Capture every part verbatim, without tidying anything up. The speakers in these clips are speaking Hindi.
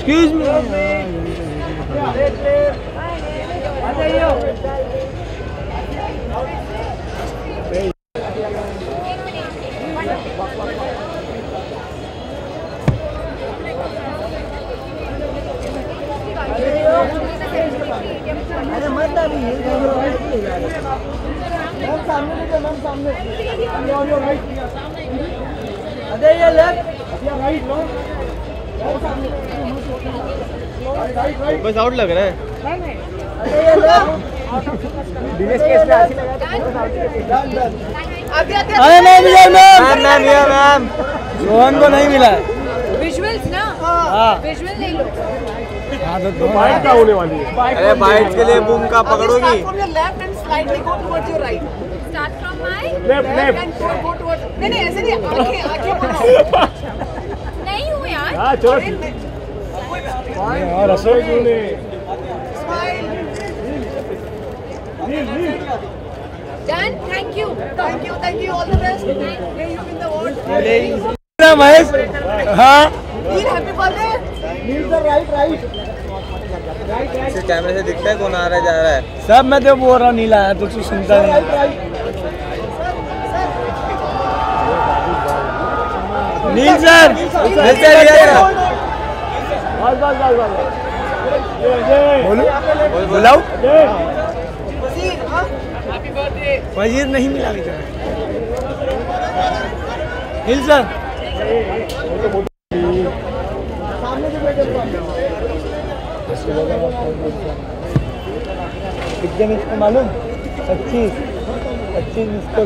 Excuse me. अरे मत डाली मैम सामने देखो मैम सामने अरे ये लेफ्ट राइट लो बस आउट लग रहा है। अरे ये लेफ्ट दिनेश केस में आसी लगा अरे नहीं मिला मैम मैम मिला मैम सोहन को नहीं मिला। विजुअल्स ना हाँ विजुअल नहीं लो। हाँ तो बाइट क्या होने वाली है? अरे बाइट के लिए बूम का पकड़ोगी। Left end slightly go towards your right. Start from my left left end go towards. नहीं नहीं ऐसे नहीं, आंखें आंखें बढ़ाओ। नहीं हूँ यार। हाँ चलो और रसोई क्यों नहीं? Done. Thank you. Thank you. Thank you. All the best. May you win the award. Mahesh हाँ Feel happy birthday. Neel sir right right इसे कैमरे से दिखता है कौन आ रहा है जा रहा है। सब मैं तो बोल रहा नीला है तो तू सुनता नहीं। नील सर नील सर बोलो बुलाओ। वजीर नहीं मिला नील सर। कितने मिनट को मालूम? पच्चीस पच्चीस मिनट को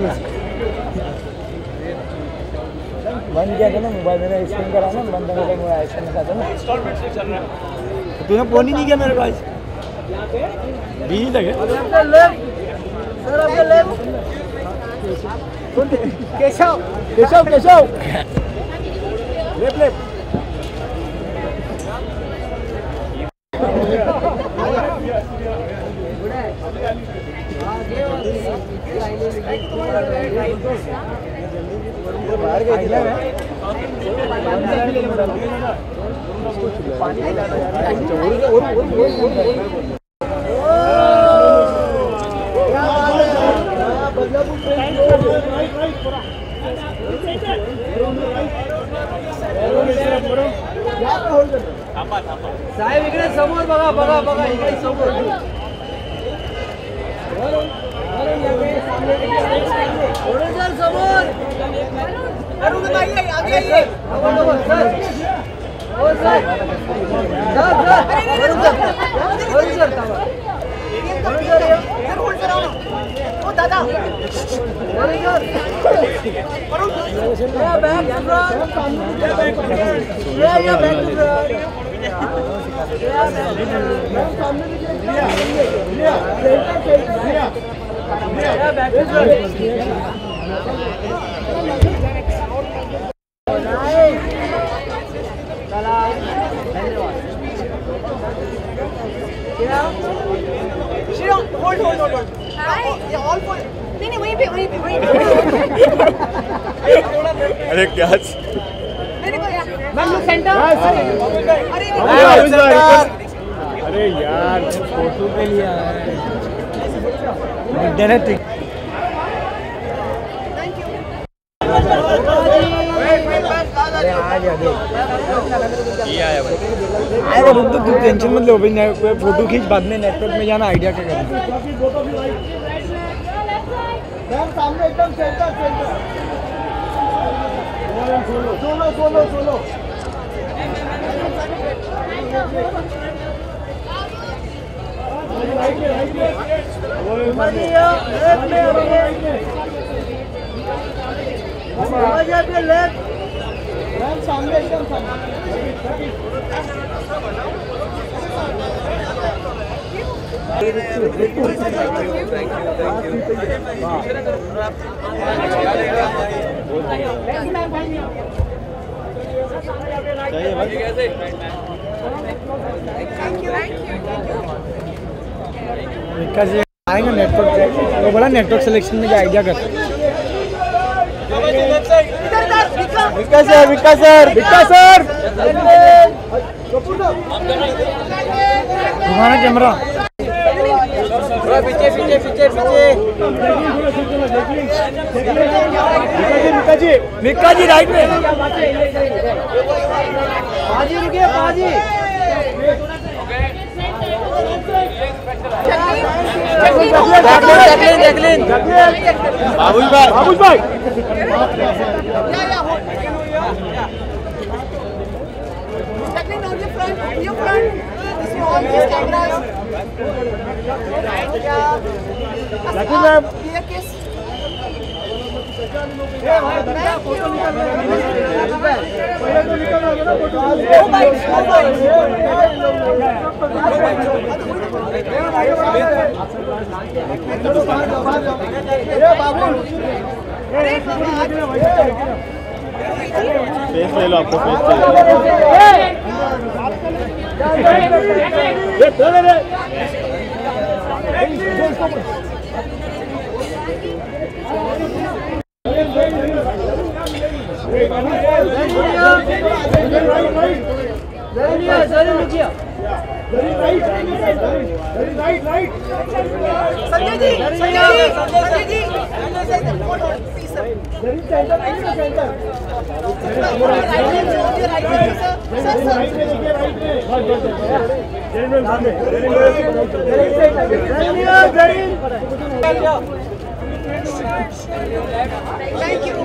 बंद किया था ना मोबाइल मेरा स्क्रीन करा ना बंद करके मैं ऐसा नहीं था ना तूने फोन ही नहीं किया मेरे पास बिजी लगे सर आपके left Keshav Keshav Keshav left left बाहर गई थी साहेब इकडे समोर बघा बघा बघा इकडे समोर सर समोर अरुण भाई आगे आइए सर ओ sir sir Arun sir Arun sir Arun sir sir hold कराओ ना ओ दादा अरुण सर अरुण या बैक टू फ्रंट या या बैक टू फ्रंट या सामने लिया लिया लिया या back to front hold hold hold hold hi yeah all for नहीं नहीं वहीं पे वहीं पे वहीं पे अरे क्या नहीं नहीं मैम लोग सेंटर अरे अरे यार फोटो के लिए आया है Thank you. अरे रुक तो तू टेंशन मत लो भाई फोटो खींच बाद में नेटवर्क में जाना आइडिया क्या करना सामने एकदम centre centre solo solo solo right में राइट में लेफ्ट में लेफ्ट सामने एकदम सामने आएंगे नेटवर्क वो बोला नेटवर्क सिलेक्शन में आइडिया कर Vikas sir Vikas sir Vikas sir घुमाना कैमरा। पीछे पीछे पीछे पीछे मिक्का जी मिक्का जी राइट में। बाजी रुकिए बाजी जैकलिन जैकलिन बाबूश भाई बाबूश भाई Jacqueline, on your front, your front. This is all these cameras. Yeah. Jacqueline ma'am. Here, kiss. No bites, no bites. Face ले लो, आपको फेस चाहिए। Sanjay ji, Sanjay ji, Sanjay ji, please sir. Thank you.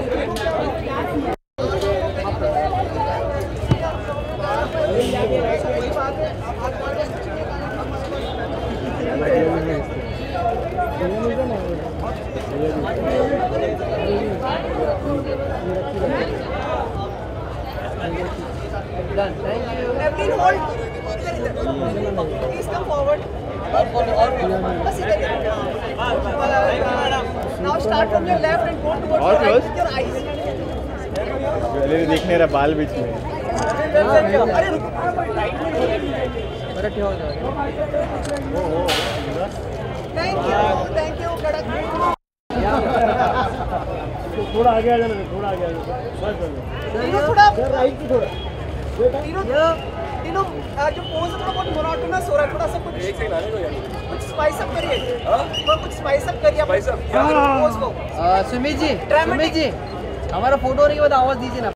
Done. Thank you. Evelyn, hold. Please come forward. बस इधर देखो. Now start from your left and go towards your right with your eyes. पहले देखने रहा बाल बीच में। अरे रुको. Thank you, thank you, कड़क. थोड़ा आगे आ जाना, थोड़ा आगे आ जाना। तीनों थोड़ा राइट की थोड़ा तीनों तीनों जो पोज है थोड़ा बहुत मोनोटोनस हो रहा है, थोड़ा सा कुछ कुछ स्पाइस अप करिए, थोड़ा कुछ स्पाइस अप करिए पोज को। सुमित जी सुमित जी हमारा फोटो होने के बाद आवाज दीजिए ना।